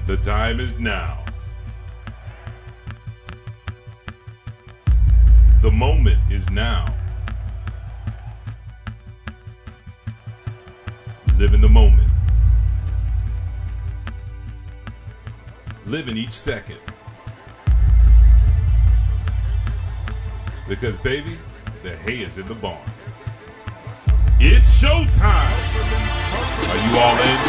The time is now. The moment is now. Live in the moment. Live in each second. Because, baby, the hay is in the barn. It's showtime. Are you all in?